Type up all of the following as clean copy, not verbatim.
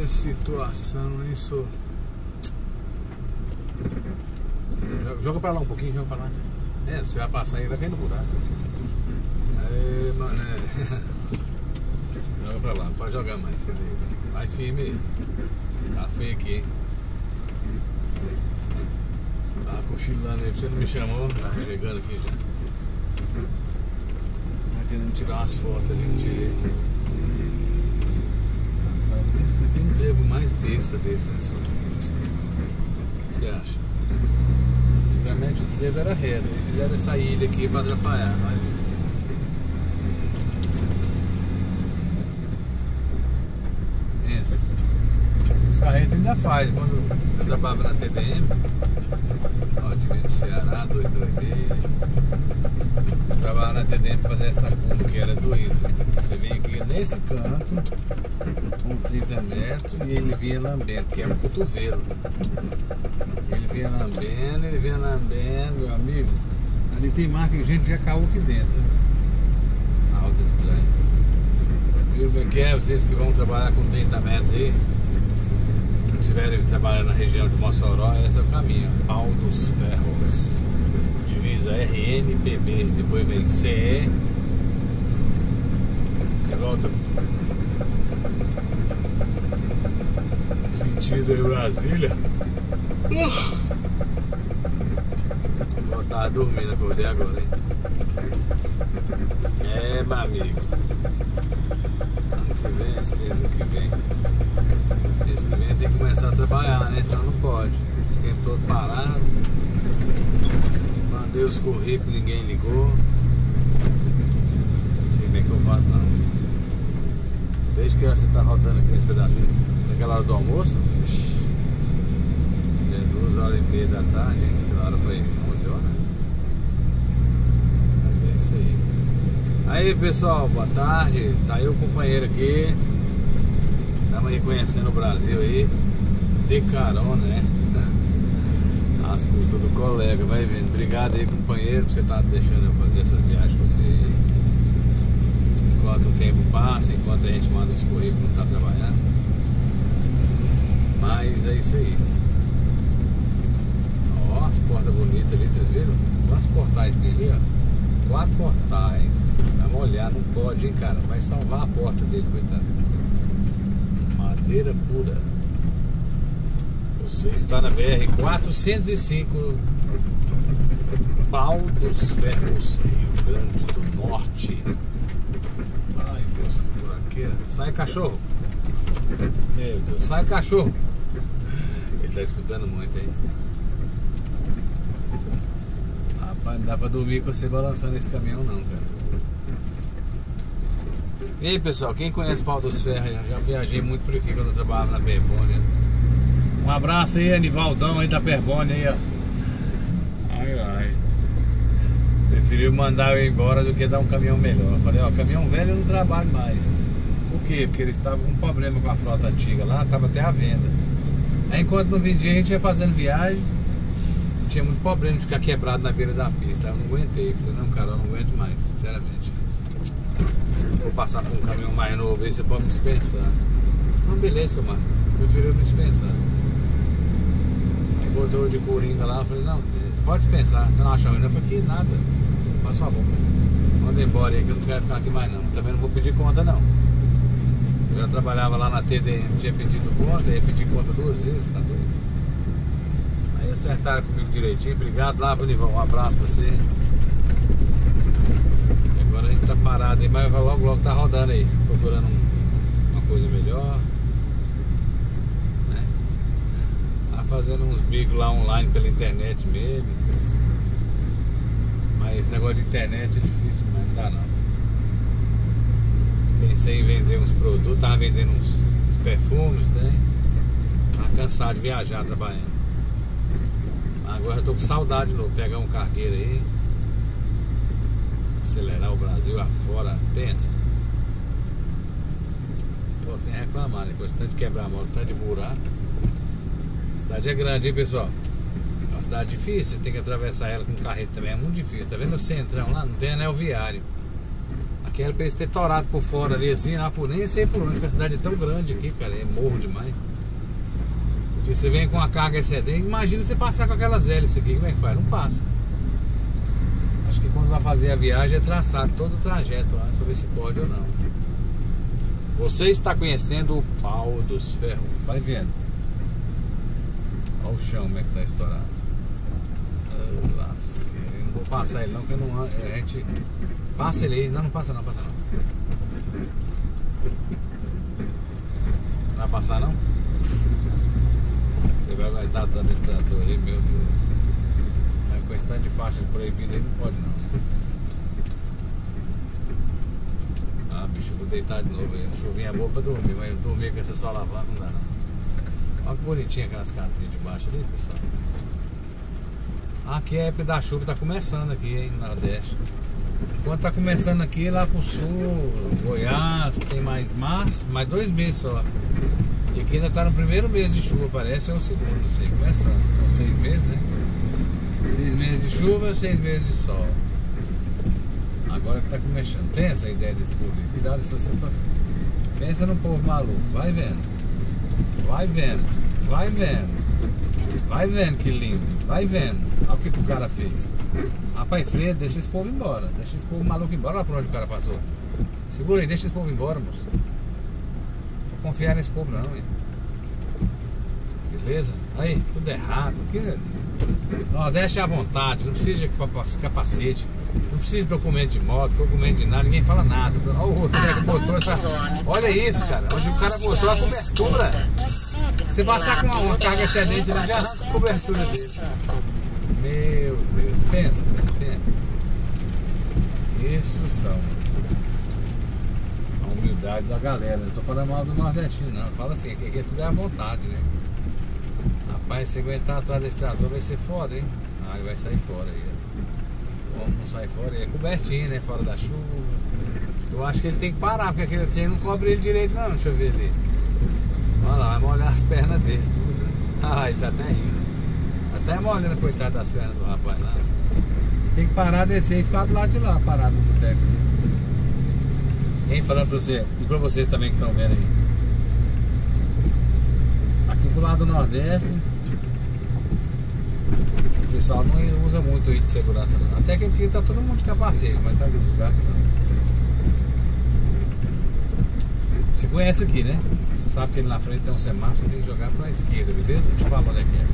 situação, hein, só. Joga pra lá um pouquinho, joga pra lá. É, você vai passar aí, vai cair no buraco. Aê, mané. Joga pra lá, não pode jogar mais. Vai firme aí. Tá feio aqui. Tá cochilando aí, você não me chamou? Tá chegando aqui já. Tá querendo tirar umas fotos ali, não tirei. Porque não teve mais besta desse, né, senhor? O que você acha? Antigamente o trevo era reto, eles fizeram essa ilha aqui pra atrapalhar. Vai. Pensa. Esses carretos ainda faz. Quando eu trabalhava na TDM, ó, divisa do Ceará, 226. Trabalhava na TDM pra fazer essa curva que era doído. Você vinha aqui nesse canto, com 30 metros, e ele vinha lambendo, que é o cotovelo. Ele vinha lambendo, meu amigo. Ali tem marca que a gente já caiu aqui dentro. A alta de trás. Viu bem que é? Vocês que vão trabalhar com 30 metros aí, que estiverem trabalhando na região de Mossoró, esse é o caminho. Pau dos Ferros. Divisa RNPB, depois vem CE. E volta. Sentido aí Brasília. Eu tava dormindo, acordei agora, hein? É, meu amigo. Ano que vem, esse que vem tem que começar a trabalhar, né? Senão não pode. Esse tempo todo parado. Mandei os currículos, ninguém ligou. Não sei bem o que eu faço, não. Desde que você tá rodando aqui nesse pedacinho, naquela hora do almoço. 2h30 da tarde, hein? Aquela hora foi 11 horas. Mas é isso aí. Aí, pessoal, boa tarde. Tá aí o companheiro aqui. Estamos aí conhecendo o Brasil aí. De carona, né? As custas do colega, vai vendo. Obrigado aí, companheiro, por você estar deixando eu fazer essas viagens com você aí. Enquanto o tempo passa, enquanto a gente manda os currículos, não tá trabalhando. Mas é isso aí. As portas bonitas ali, vocês viram? Quantos portais tem ali, ó? 4 portais. Vamos olhar, não pode, hein, cara? Vai salvar a porta dele, coitado. Madeira pura. Você está na BR 405, Pau dos Ferros, Rio Grande do Norte. Ai, Deus, que buraqueira. Sai, cachorro. Meu Deus, sai, cachorro. Ele tá escutando muito aí. Não dá pra dormir com você balançando esse caminhão não, cara. E aí, pessoal, quem conhece Pau dos Ferros? Já viajei muito por aqui quando eu trabalhava na Perbônia. Um abraço aí, Anivaldão aí da Perbônia aí, ó. Ai, ai. Preferiu mandar eu embora do que dar um caminhão melhor. Eu falei, ó, caminhão velho eu não trabalho mais. Por quê? Porque eles estavam com um problema com a frota antiga lá, tava até à venda. Aí enquanto não vendia, a gente ia fazendo viagem. Tinha muito problema de ficar quebrado na beira da pista. Eu não aguentei. Falei, não, cara, eu não aguento mais, sinceramente. Se eu for passar por um caminhão mais novo aí, você pode me dispensar. Não, beleza, mano. Prefiro me dispensar. Aí botou de coringa lá. Eu falei, não, pode dispensar. Você não acha ruim? Eu falei, que nada. Faz favor, manda embora aí que eu não quero ficar aqui mais não. Também não vou pedir conta, não. Eu já trabalhava lá na TDM, tinha pedido conta, ia pedir conta 2 vezes, tá doido? Aí acertaram comigo direitinho. Obrigado lá, Vanivão. Um abraço pra você. E agora a gente tá parado aí, mas logo tá rodando aí, procurando uma coisa melhor, né? Tá fazendo uns bicos lá online pela internet mesmo. Mas esse negócio de internet é difícil, mas não dá não. Pensei em vender uns produtos, tava vendendo uns perfumes, né? Tava cansado de viajar trabalhando. Agora eu tô com saudade de novo, pegar um cargueiro aí, acelerar o Brasil afora, pensa. Não posso nem reclamar, né? Com esse tanto de quebrar mola, tanto de buraco. A cidade é grande, hein, pessoal? É uma cidade difícil, você tem que atravessar ela com carreta também, é muito difícil. Tá vendo o centrão lá? Não tem anel viário. Que era pra eles ter torado por fora ali assim, lá por nem sei por onde, porque a cidade é tão grande aqui, cara, é morro demais. Porque você vem com a carga excedente, imagina você passar com aquelas hélices aqui, como é que faz? Não passa. Acho que quando vai fazer a viagem é traçado todo o trajeto antes pra ver se pode ou não. Você está conhecendo o Pau dos Ferros, vai vendo. Olha o chão como é que tá estourado. Oh, lasqueira. Eu não vou passar ele não, porque não, a gente... Passa ele aí. Não, não passa não, passa não. Não vai passar não? Você vai aguentar tanto esse trator aí, meu Deus. Mas com esse tanto de faixa proibida aí não pode não, né? Ah, bicho, eu vou deitar de novo aí. Chuvinha boa pra dormir, mas dormir com essa só lavando não dá não. Olha que bonitinha aquelas casinhas de baixo ali, pessoal. Aqui é a época da chuva, tá começando aqui, hein, no Nordeste. Quando tá começando aqui, lá pro sul, Goiás, tem mais março, mais 2 meses só. E aqui ainda tá no primeiro mês de chuva, parece, ou o segundo, não sei, começando. São 6 meses, né? 6 meses de chuva, 6 meses de sol. Agora que tá começando. Pensa a ideia desse povo aí. Cuidado se você for... Pensa no povo maluco, vai vendo. Vai vendo, vai vendo. Vai vendo que lindo, vai vendo. Olha o que o cara fez. Rapaz, freia, deixa esse povo embora. Deixa esse povo maluco embora. Olha pra onde o cara passou. Segura aí, deixa esse povo embora, moço. Não vou confiar nesse povo não, hein? Beleza? Aí, tudo errado. Aqui, Nordeste é à vontade, não precisa de capacete. Não precisa de documento de moto, documento de nada, ninguém fala nada. Olha o outro que botou essa. Olha isso, cara. Onde o cara botou a cobertura. Você passar com uma carga excedente, ele já arranca a cobertura dele. Meu Deus, pensa, pensa. Isso são a humildade da galera. Não tô falando mal do nordestino, não. Fala assim, que aqui tudo é à vontade, né? Rapaz, se aguentar atrás desse trator vai ser foda, hein? Ah, ele vai sair fora aí. Como não sai fora, ele é cobertinho, né? Fora da chuva. Eu acho que ele tem que parar, porque aquele trem não cobre ele direito não, deixa eu ver ali. Olha lá, vai molhar as pernas dele, tudo. Ah, ele tá até rindo. Até molhando, coitado das pernas do rapaz lá. Tem que parar, descer e ficar do lado de lá, parado no boteco. Quem falando pra você, e pra vocês também que estão vendo aí. Aqui do lado do Nordeste, o pessoal não usa muito aí de segurança não. Até que aqui tá todo mundo de capacete, mas tá em alguns lugares que não. Você conhece aqui, né? Você sabe que ele na frente tem um semáforo, você tem que jogar pra esquerda, beleza? Deixa eu falar onde é que é.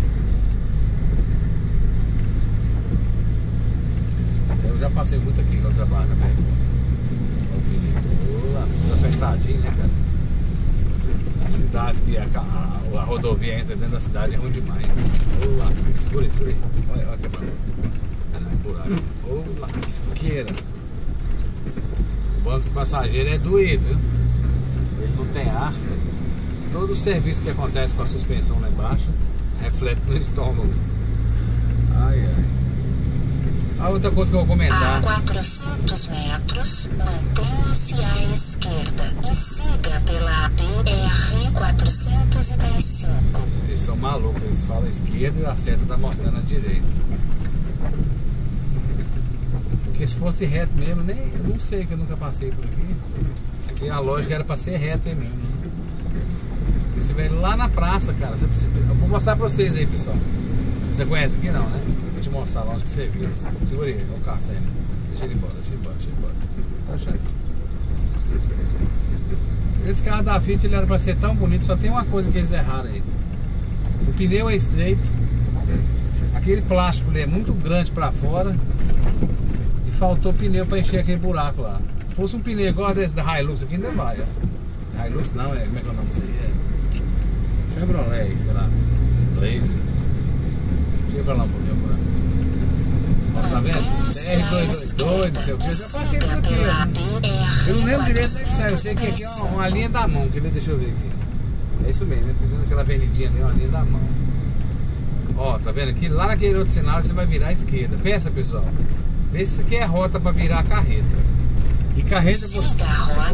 Eu já passei muito aqui quando eu trabalho também. Olha o perigo. Nossa, apertadinho, né, cara? Essas cidades que a rodovia entra dentro da cidade é ruim demais. Ô, lasqueira, segura aí. Olha que barulho. Ô, lasqueira. O banco passageiro é doído, viu? Ele não tem ar. Todo o serviço que acontece com a suspensão lá embaixo reflete no estômago. Ai, ai. A outra coisa que eu vou comentar. A 400 metros, mantenha-se à esquerda e siga pela BR-405. Eles são malucos, eles falam a esquerda e a seta tá mostrando a direita. Porque se fosse reto mesmo, nem, eu não sei, que eu nunca passei por aqui. Aqui a lógica era pra ser reto aí mesmo. Porque você vem lá na praça, cara. Eu vou mostrar pra vocês aí, pessoal. Você conhece aqui não, né? Vou te mostrar lá onde que você viu. Segura aí, olha o carro saindo. Deixa ele embora, deixa ele embora. Tá achando? Esse carro da Fiat, ele era pra ser tão bonito, só tem uma coisa que eles erraram aí. O pneu é estreito. Aquele plástico ali é muito grande pra fora. E faltou pneu pra encher aquele buraco lá. Se fosse um pneu igual desse da Hilux aqui, ainda vai, ó. Hilux não, como é que é o nome disso aí? É Chevrolet, sei lá. Blazer. Chega pra lá um pouquinho, por aí. Ó, tá vendo? DR222, não sei o que. Eu já passei por aqui, ó. Eu não lembro direito onde é que sai. Eu sei que aqui é uma linha da mão. Quer ver? Deixa eu ver aqui. É isso mesmo, entendendo? Aquela avenidinha ali, uma linha da mão. Ó, tá vendo aqui? Lá naquele outro sinal você vai virar à esquerda. Pensa, pessoal. Vê se isso aqui é rota pra virar a carreta. E carreta você.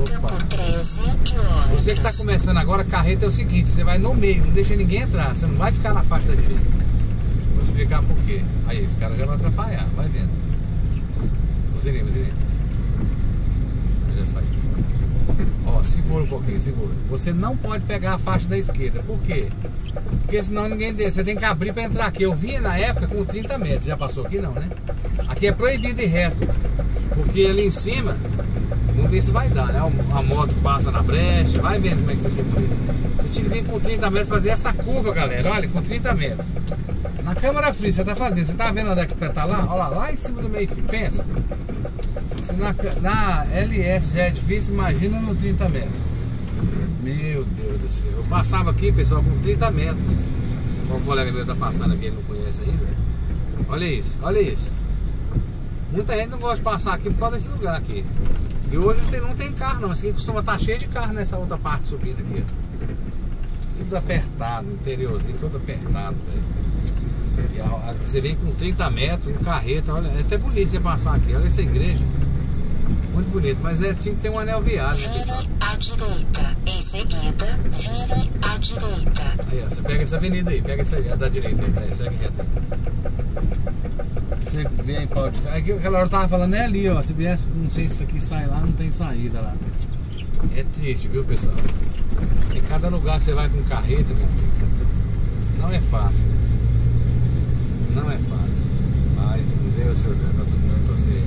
Você que tá começando agora, carreta é o seguinte: você vai no meio, não deixa ninguém entrar. Você não vai ficar na faixa da direita. Vou explicar por quê. Aí, esse cara já vai atrapalhar, vai vendo. Buzininha. Já sair. Ó, segura um pouquinho, segura. Você não pode pegar a faixa da esquerda. Por quê? Porque senão ninguém deixa. Você tem que abrir para entrar aqui. Eu vinha na época com 30 metros. Já passou aqui não, né? Aqui é proibido ir reto. Porque ali em cima, vamos ver se vai dar, né? A moto passa na brecha. Vai vendo como é que você tinha que ir. Você tinha que vir com 30 metros fazer essa curva, galera. Olha, com 30 metros. Na câmera fria você tá fazendo. Você tá vendo onde é que tá lá? Olha lá em cima do meio-fio. Pensa. Se na LS já é difícil, imagina no 30 metros. Meu Deus do céu. Eu passava aqui, pessoal, com 30 metros. O colega meu tá passando aqui, ele não conhece ainda. Olha isso, olha isso. Muita gente não gosta de passar aqui por causa desse lugar aqui. E hoje não tem carro não. Isso aqui costuma estar cheio de carro nessa outra parte subindo aqui, ó. Tudo apertado, interiorzinho todo apertado, velho. E você vem com 30 metros, um carreta, olha, é até bonito você passar aqui, olha essa igreja. Muito bonito, mas tinha que ter um anel viário, né, pessoal? Vire à direita, em seguida, vire à direita. Aí, ó, você pega essa avenida aí, pega essa aí, a da direita aí, segue reta aí. Você vem, pode. Aquela hora eu tava falando, é ali, ó. Se viesse, não sei se isso aqui sai lá, não tem saída lá. É triste, viu, pessoal? Em cada lugar que você vai com carreta, meu amigo, não é fácil. Não é fácil. Mas, meu Deus, seu Zé, tá precisando torcer.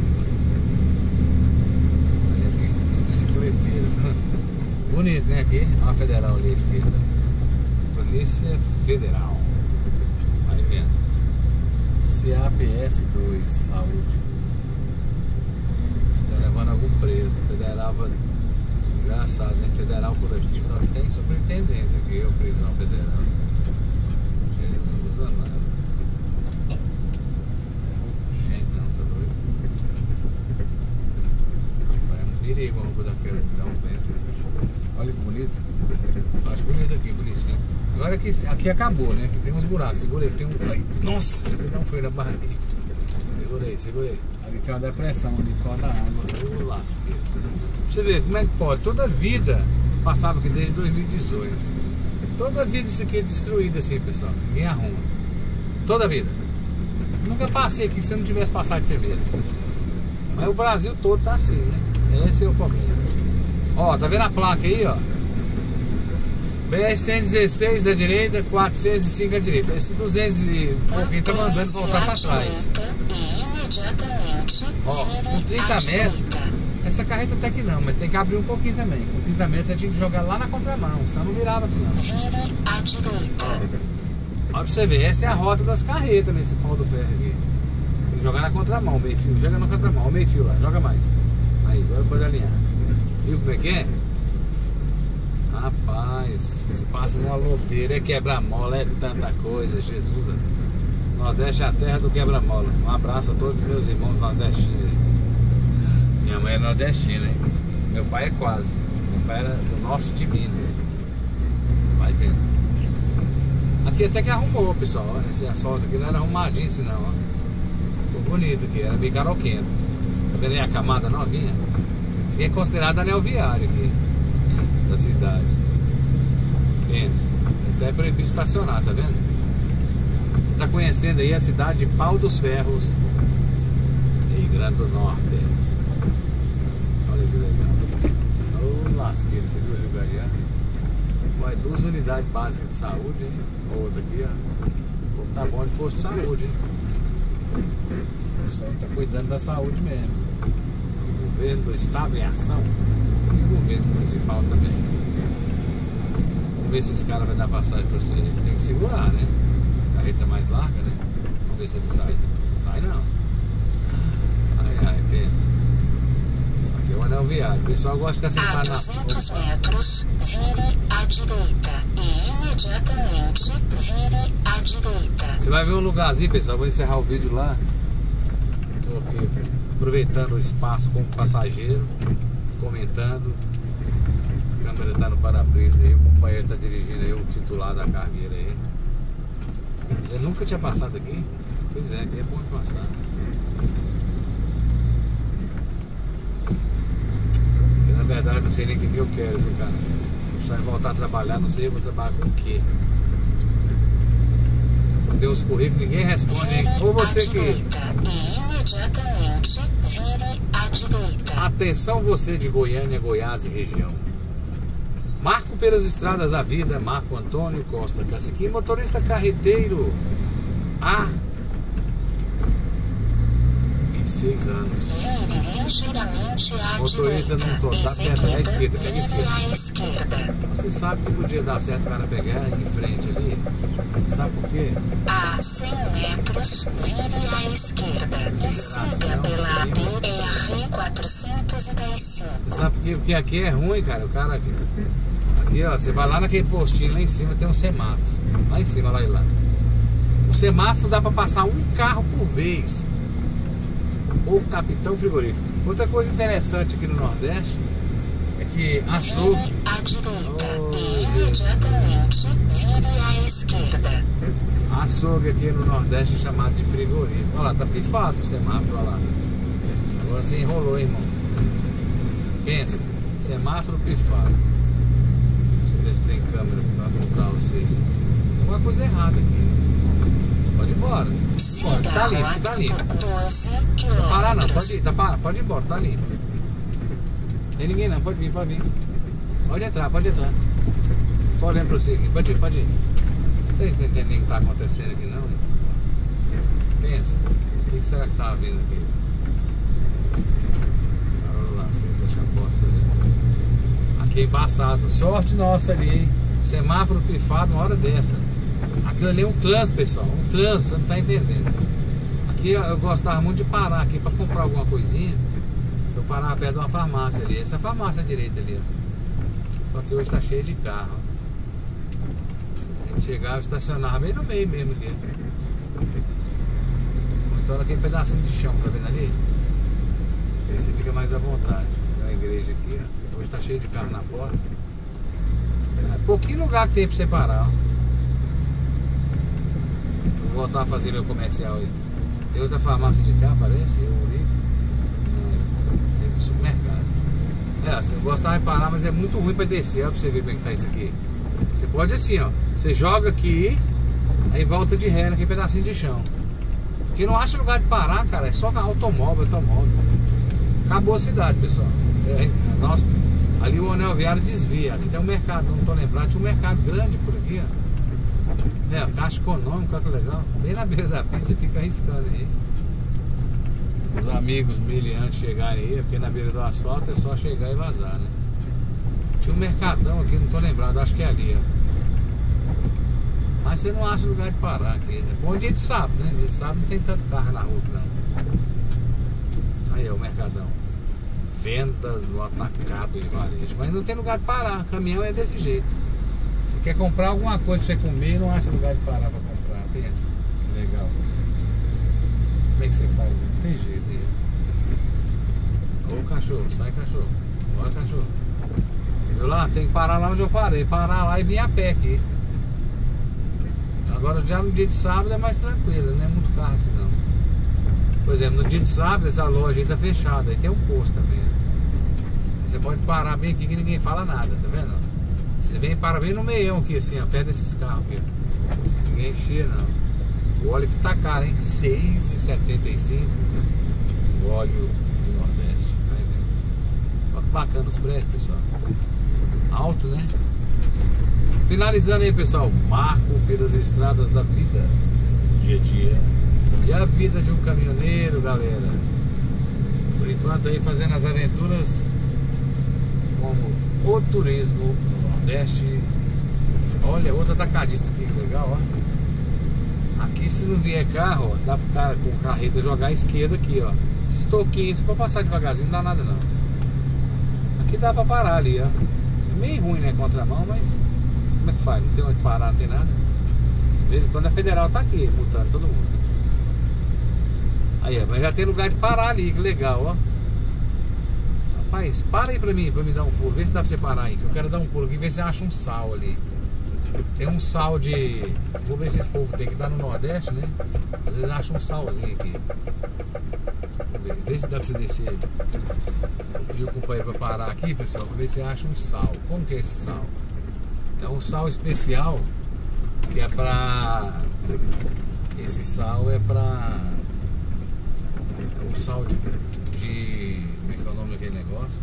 Aí é pista de bicicleteiro. Bonito, né? Aqui, ó, a federal ali à esquerda. Polícia Federal. Vai vendo. CAPS 2, saúde. Tá levando algum preso. Federal, engraçado, né? Federal por aqui só tem superintendência aqui, ó, prisão federal. Jesus amado. Gente, não, tá doido. É um perigo a roupa daquela, dá um vento. Olha que bonito. Acho bonito aqui, bonitinho. Agora aqui acabou, né? Aqui tem uns buracos. Segurei, tem um. Ai, nossa! Não foi na barriga. Segurei, segurei. Ali tem uma depressão ali por causa da água. Ô, lasqueira. Você vê como é que pode. Toda a vida passava aqui desde 2018. Toda a vida isso aqui é destruído assim, pessoal. Ninguém arruma. Toda a vida. Nunca passei aqui se eu não tivesse passado primeiro. Mas o Brasil todo tá assim, né? Esse é o problema. Ó, tá vendo a placa aí, ó? BR-116 à direita, 405 à direita. Esse 200 e pouquinho tá mandando voltar pra trás. Ó, com 30 metros, essa carreta até que não, mas tem que abrir um pouquinho também. Com 30 metros você tinha que jogar lá na contramão, senão não virava aqui não. Vire à direita. Olha pra você ver, essa é a rota das carretas nesse pau do ferro aqui. Tem que jogar na contramão, meio fio. Joga na contramão, meio fio lá, joga mais. Aí, agora pode alinhar. Viu como é que é? Rapaz, você passa numa lobeira, é quebra-mola, é tanta coisa, Jesus. Nordeste é a terra do quebra-mola. Um abraço a todos os meus irmãos nordestinos. Minha mãe é nordestina, hein? Meu pai é quase. Meu pai era do norte de Minas. Vai vendo. Aqui até que arrumou, pessoal. Esse asfalto aqui não era arrumadinho assim, não. Ó. Ficou bonito aqui, era meio caroquento. Tá vendo aí a camada novinha? Isso aqui é considerado anel viário aqui da cidade. Pensa, até é proibido estacionar, tá vendo? Você tá conhecendo aí a cidade de Pau dos Ferros, Rio Grande do Norte. Olha que legal. Ô, lasqueira, você viu o lugar aí? Vai 2 unidades básicas de saúde, hein? Outra aqui, ó. O povo tá bom de posto de saúde, hein? O pessoal tá cuidando da saúde mesmo. O governo do estado em ação. E o governo municipal também. Vamos ver se esse cara vai dar passagem pra você. Ele tem que segurar, né? A carreta mais larga, né? Vamos ver se ele sai. Sai não. Ai, ai, pensa. Aqui é o anel viário. O pessoal gosta de ficar sentado na... A 200 metros, vire à direita. E imediatamente, vire à direita. Você vai ver um lugarzinho, pessoal. Vou encerrar o vídeo lá. Tô aqui aproveitando o espaço como passageiro, comentando. A câmera tá no para-brisa aí, o companheiro tá dirigindo aí, o titular da cargueira aí. Você nunca tinha passado aqui? Pois é, aqui é bom de passar. Eu, na verdade, não sei nem o que eu quero, viu, cara? Eu preciso voltar a trabalhar, não sei, eu vou trabalhar com o quê? Tem uns currículos, ninguém responde, hein? Ou você que... E imediatamente vire à direita. Atenção você de Goiânia, Goiás e região. Marco pelas estradas da vida, Marco Antônio Costa Caciquim, motorista carreteiro há 26 anos. Vire ligeiramente à Motorista direita. não dá certo, é à esquerda, pega a Vire esquerda. à esquerda. Você sabe que podia dar certo o cara pegar em frente ali? Sabe por quê? A 100 metros, vire à esquerda e siga pela BR-405. Sabe por quê? Porque aqui é ruim, cara. O cara aqui, ó, você vai lá naquele postinho lá em cima, tem um semáforo. Lá em cima, lá e lá. O semáforo dá pra passar um carro por vez. O capitão frigorífico. Outra coisa interessante aqui no Nordeste é que açougue. Vire à direita e imediatamente vire à esquerda. Açougue aqui no Nordeste é chamado de frigorífico. Olha lá, tá pifado o semáforo, olha lá. Agora você enrolou, irmão. Pensa, semáforo pifado. Deixa eu ver se tem câmera pra voltar você. Tem alguma coisa errada aqui. Pode ir embora. Bora, tá limpo, tá limpo. Não parar não, pode ir, pode ir embora, tá limpo. Tem ninguém não, pode vir, pode vir. Pode entrar, pode entrar. Tô olhando pra você aqui, pode ir, pode ir. Não tem que entender o que tá acontecendo aqui não. Pensa, o que será que tá havendo aqui? Olha lá, se ele fechar a porta, aqui é embaçado. Sorte nossa ali, hein? Semáforo pifado uma hora dessa. Aquilo ali é um trânsito, pessoal. Um trânsito, você não tá entendendo. Aqui eu gostava muito de parar aqui pra comprar alguma coisinha. Eu parava perto de uma farmácia ali. Essa farmácia à direita ali, ó. Só que hoje tá cheio de carro. A gente chegava e estacionava bem no meio mesmo ali. Ou então naquele pedacinho de chão, tá vendo ali? Aí você fica mais à vontade. Tem uma igreja aqui, ó. Hoje tá cheio de carro na porta. É pouquinho lugar que tem pra você parar, ó. Vou voltar a fazer meu comercial aí. Tem outra farmácia de cá, parece? Eu olhei. É supermercado. Eu gostava de parar, mas é muito ruim pra descer. Olha pra você ver como é que tá isso aqui. Você pode assim, ó. Você joga aqui, aí volta de ré naquele pedacinho de chão. Porque não acha lugar de parar, cara. É só automóvel. Acabou a cidade, pessoal. Ali o anel viário desvia. Aqui tem um mercado, não tô lembrado. Tinha um mercado grande por aqui, ó. Caixa econômica, olha que legal. Bem na beira da pista, você fica arriscando aí. Os amigos miliantes chegarem aí, porque na beira do asfalto é só chegar e vazar, né? Tinha um mercadão aqui, não tô lembrado, acho que é ali, ó. Mas você não acha lugar de parar aqui. É bom dia de sábado, né? Dia de sábado não tem tanto carro na rua, não. Aí, ó, o mercadão. Vendas no atacado e varejo. Mas não tem lugar de parar, caminhão é desse jeito. Você quer comprar alguma coisa pra você comer e não acha lugar de parar pra comprar. Pensa, que legal. Como é que você faz? Não tem jeito aí. Ô cachorro, sai cachorro. Bora cachorro. Viu lá? Tem que parar lá onde eu falei. Parar lá e vir a pé aqui. Agora já no dia de sábado é mais tranquilo, não é muito carro assim não. Por exemplo, no dia de sábado essa loja aí tá fechada. Aí tem um posto também. Você pode parar bem aqui que ninguém fala nada, tá vendo? Você vem e para bem no meião aqui, assim, ó, perto desses carros aqui, ó. Ninguém enchia, não. O óleo que tá caro, hein? R$ 6,75. O óleo do Nordeste. Vai ver. Olha que bacana os prédios, pessoal. Alto, né? Finalizando aí, pessoal. Marco pelas estradas da vida. Dia a dia. E a vida de um caminhoneiro, galera. Por enquanto aí fazendo as aventuras como o turismo Nordeste. Olha, outra atacadista aqui, que legal, ó. Aqui se não vier carro, ó, dá pro cara com carreta jogar à esquerda aqui, ó. Esses toquinhos, pra passar devagarzinho, não dá nada não. Aqui dá pra parar ali, ó. É meio ruim, né, contramão, mas como é que faz? Não tem onde parar, não tem nada. De vez em quando a federal tá aqui, multando todo mundo. Aí, ó, mas já tem lugar de parar ali, que legal, ó. Rapaz, para aí pra mim dar um pulo. Vê se dá pra você parar aí, que eu quero dar um pulo aqui, ver se acha um sal ali. Tem um sal de... Vou ver se esse povo tem que estar no Nordeste, né? Às vezes acha um salzinho aqui. Vê se dá pra você descer. Vou pedir o companheiro pra parar aqui, pessoal, pra ver se acha um sal. Como que é esse sal? É um sal especial Que é pra... Esse sal é pra... O sal de... Como é que é o nome daquele negócio?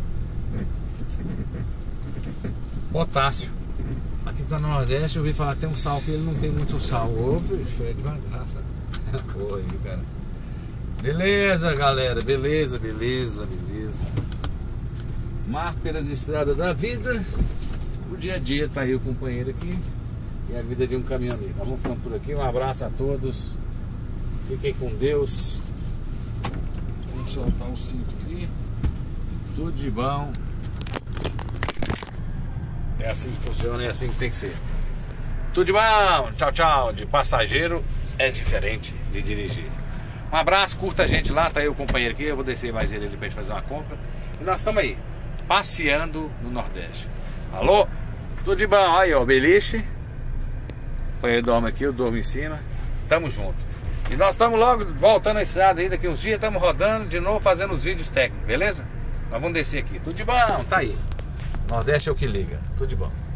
Potássio. Aqui tá no Nordeste, eu ouvi falar que tem um sal que ele não tem muito sal. Ô, Fred, devagar, sabe? Pô, aí, cara. Beleza, galera. Beleza. Marco pelas estradas da vida. O dia a dia tá aí o companheiro aqui. E a vida de um caminhoneiro. Vamos ficando por aqui. Um abraço a todos. Fiquem com Deus. Vamos soltar o cinto aqui. Tudo de bom. É assim que funciona, é assim que tem que ser. Tudo de bom. Tchau. De passageiro é diferente de dirigir. Um abraço, curta a gente lá. Tá aí o companheiro aqui. Eu vou descer mais ele ali pra gente fazer uma compra. E nós estamos aí, passeando no Nordeste. Alô? Tudo de bom. Aí, ó, beliche. O companheiro dorme aqui, eu durmo em cima. Tamo junto. E nós estamos logo voltando à estrada aí. Daqui uns dias estamos rodando de novo, fazendo os vídeos técnicos, beleza? Nós vamos descer aqui. Tudo de bom, tá aí. Nordeste é o que liga. Tudo de bom.